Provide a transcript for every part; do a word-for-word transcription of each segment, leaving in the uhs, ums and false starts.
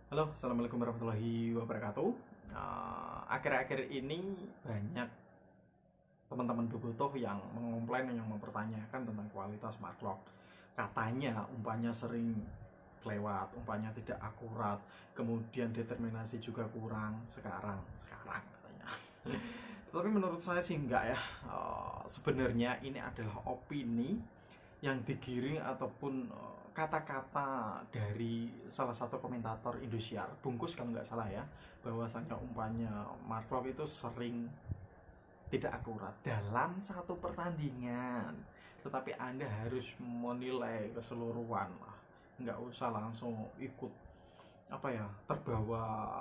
Halo, assalamualaikum warahmatullahi wabarakatuh. Eh, Akhir-akhir ini banyak teman-teman bobotoh yang mengomplain, yang mempertanyakan tentang kualitas mark. Katanya umpannya sering kelewat, umpannya tidak akurat, kemudian determinasi juga kurang sekarang, sekarang katanya. Tetapi menurut saya sih enggak ya. Eh, sebenarnya ini adalah opini yang digiring ataupun eh, kata-kata dari salah satu komentator Indosiar, Bungkus kalau nggak salah ya, bahwasanya umpannya Mark Klok itu sering tidak akurat dalam satu pertandingan. Tetapi Anda harus menilai keseluruhan lah, nggak usah langsung ikut apa ya, terbawa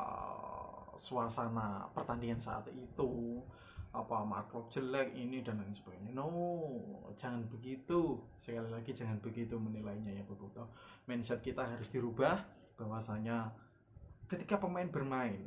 suasana pertandingan saat itu, apa markup jelek ini dan lain sebagainya. No, jangan begitu. Sekali lagi jangan begitu menilainya ya bobotoh. Mindset kita harus dirubah, bahwasanya ketika pemain bermain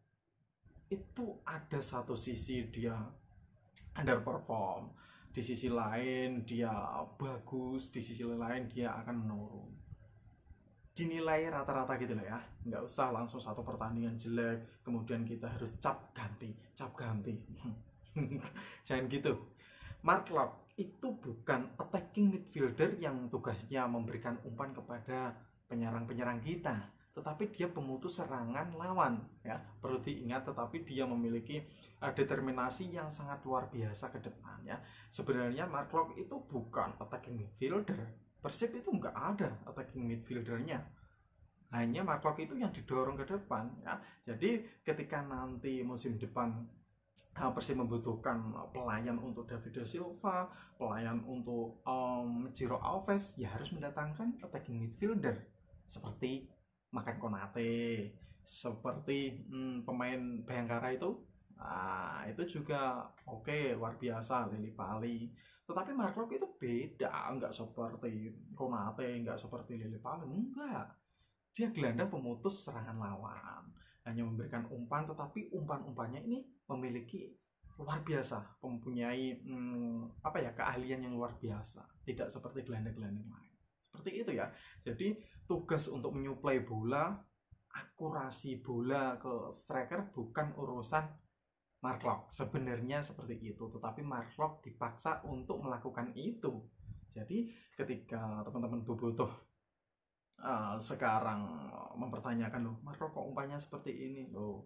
itu ada satu sisi dia underperform, di sisi lain dia bagus, di sisi lain dia akan menurun. Dinilai rata-rata gitu lah ya, nggak usah langsung satu pertandingan jelek kemudian kita harus cap ganti cap ganti. Jangan gitu. Mark Locke itu bukan attacking midfielder yang tugasnya memberikan umpan kepada penyerang-penyerang kita, tetapi dia pemutus serangan lawan ya, perlu diingat. Tetapi dia memiliki uh, determinasi yang sangat luar biasa ke depannya. Sebenarnya Mark Locke itu bukan attacking midfielder. Persib itu nggak ada attacking midfieldernya, hanya Mark Locke itu yang didorong ke depan ya. Jadi ketika nanti musim depan Persib membutuhkan pelayan untuk David Silva, pelayan untuk um, Ciro Alves, ya harus mendatangkan attacking midfielder seperti Makan Konate, seperti hmm, pemain Bayangkara itu. Nah, itu juga oke, okay, luar biasa, Lili Pali. Tetapi Mark Locke itu beda, nggak seperti Konate, nggak seperti Lili Pali, enggak. Dia gelandang pemutus serangan lawan, hanya memberikan umpan, tetapi umpan-umpannya ini memiliki luar biasa, mempunyai hmm, apa ya, keahlian yang luar biasa, tidak seperti gelandang-gelandang lain. Seperti itu ya. Jadi tugas untuk menyuplai bola, akurasi bola ke striker bukan urusan Mark Locke. Sebenarnya seperti itu, tetapi Mark Locke dipaksa untuk melakukan itu. Jadi ketika teman-teman bobotoh uh, sekarang mempertanyakan, loh Mark Locke kok umpannya seperti ini, loh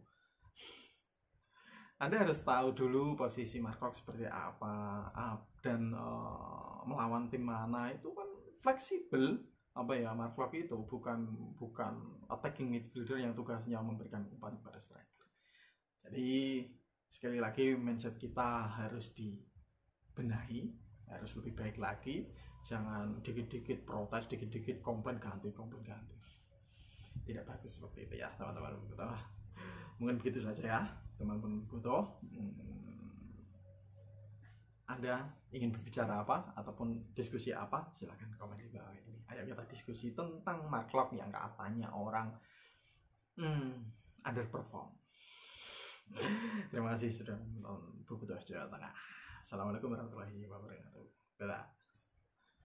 Anda harus tahu dulu posisi Mark Locke seperti apa, dan uh, melawan tim mana itu kan fleksibel. Apa ya, Mark Locke itu bukan bukan attacking midfielder yang tugasnya memberikan umpan kepada striker. Jadi sekali lagi mindset kita harus dibenahi, harus lebih baik lagi. Jangan dikit-dikit protes, dikit-dikit komplain, ganti komplain ganti. Tidak bagus seperti itu ya teman-teman. Mungkin begitu saja ya teman-teman bobotoh. hmm, Anda ingin berbicara apa ataupun diskusi apa, silahkan komen di bawah ini. Ayo kita diskusi tentang Mark Locke yang katanya orang hmm, underperform. Terima kasih sudah menonton Bobotoh Jawa Tengah. Assalamualaikum warahmatullahi wabarakatuh. Dadah.